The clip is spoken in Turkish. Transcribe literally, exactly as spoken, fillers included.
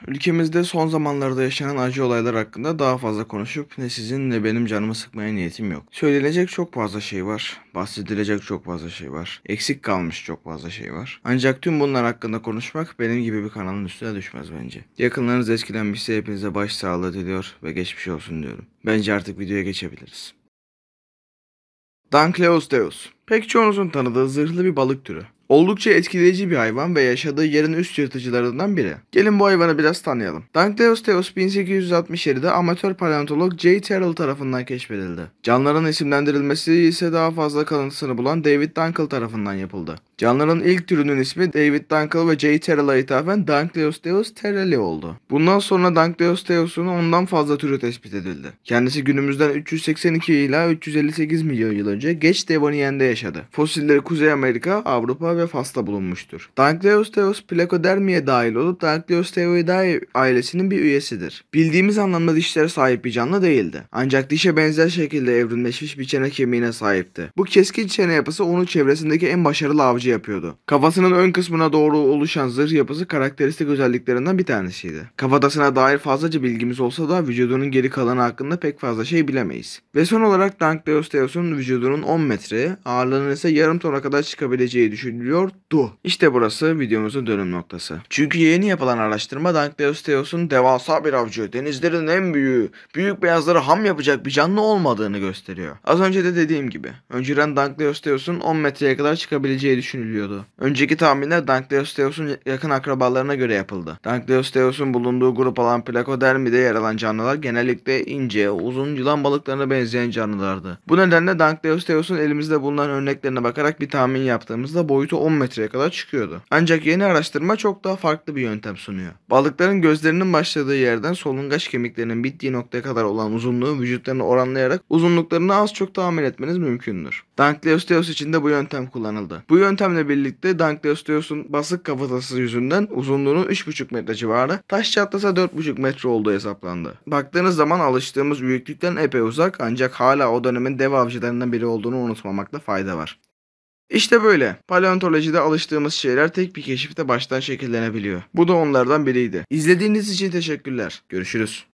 Ülkemizde son zamanlarda yaşanan acı olaylar hakkında daha fazla konuşup ne sizin ne benim canımı sıkmaya niyetim yok. Söylenecek çok fazla şey var, bahsedilecek çok fazla şey var, eksik kalmış çok fazla şey var. Ancak tüm bunlar hakkında konuşmak benim gibi bir kanalın üstüne düşmez bence. Yakınlarınız etkilenmişse hepinize başsağlığı diliyor ve geçmiş olsun diyorum. Bence artık videoya geçebiliriz. Dunkleosteus. Pek çoğunuzun tanıdığı zırhlı bir balık türü. Oldukça etkileyici bir hayvan ve yaşadığı yerin üst yırtıcılarından biri. Gelin bu hayvanı biraz tanıyalım. Dunkleosteus bin sekiz yüz altmış yedide amatör paleontolog J. Terrell tarafından keşfedildi. Canlıların isimlendirilmesi ise daha fazla kalıntısını bulan David Dunkel tarafından yapıldı. Canlıların ilk türünün ismi David Dunkel ve J. Terrell'a ithafen Dunkleosteus terrelli oldu. Bundan sonra Dunkleosteus'un ondan fazla türü tespit edildi. Kendisi günümüzden üç yüz seksen iki ila üç yüz elli sekiz milyon yıl önce Geç Devonien'de yaşadı. Fosilleri Kuzey Amerika, Avrupa ve Fas'ta bulunmuştur. Dunkleosteus Placodermi'ye dahil olup Dunkleosteroidae ailesinin bir üyesidir. Bildiğimiz anlamda dişlere sahip bir canlı değildi. Ancak dişe benzer şekilde evrimleşmiş bir çene kemiğine sahipti. Bu keskin çene yapısı onu çevresindeki en başarılı avcı yapıyordu. Kafasının ön kısmına doğru oluşan zırh yapısı karakteristik özelliklerinden bir tanesiydi. Kafatasına dair fazlaca bilgimiz olsa da vücudunun geri kalanı hakkında pek fazla şey bilemeyiz. Ve son olarak Dunkleosteus'un vücudunun on metre, ağırlığının ise yarım tona kadar çıkabileceği düşünülüyordu. İşte burası videomuzun dönüm noktası. Çünkü yeni yapılan araştırma Dunkleosteus'un devasa bir avcı, denizlerin en büyüğü, büyük beyazları ham yapacak bir canlı olmadığını gösteriyor. Az önce de dediğim gibi, önceden Dunkleosteus'un on metreye kadar çıkabileceği düşünülüyordu. Önceki tahminler Dunkleosteus'un yakın akrabalarına göre yapıldı. Dunkleosteus'un bulunduğu grup olan Placodermi'de yer alan canlılar genellikle ince, uzun yılan balıklarına benzeyen canlılardı. Bu nedenle Dunkleosteus'un elimizde bulunan örneklerine bakarak bir tahmin yaptığımızda boyutu on metreye kadar çıkıyordu. Ancak yeni araştırma çok daha farklı bir yöntem sunuyor. Balıkların gözlerinin başladığı yerden solungaç kemiklerinin bittiği noktaya kadar olan uzunluğu vücutlarını oranlayarak uzunluklarını az çok tahmin etmeniz mümkündür. Dunkleosteus için de bu yöntem kullanıldı. Bu yöntemle birlikte Dunkleosteus'un basık kafatası yüzünden uzunluğunun üç buçuk metre civarı, taş çatlasa dört buçuk metre olduğu hesaplandı. Baktığınız zaman alıştığımız büyüklükten epey uzak, ancak hala o dönemin dev avcılarından biri olduğunu unutmamakta fayda var. İşte böyle. Paleontolojide alıştığımız şeyler tek bir keşifte baştan şekillenebiliyor. Bu da onlardan biriydi. İzlediğiniz için teşekkürler. Görüşürüz.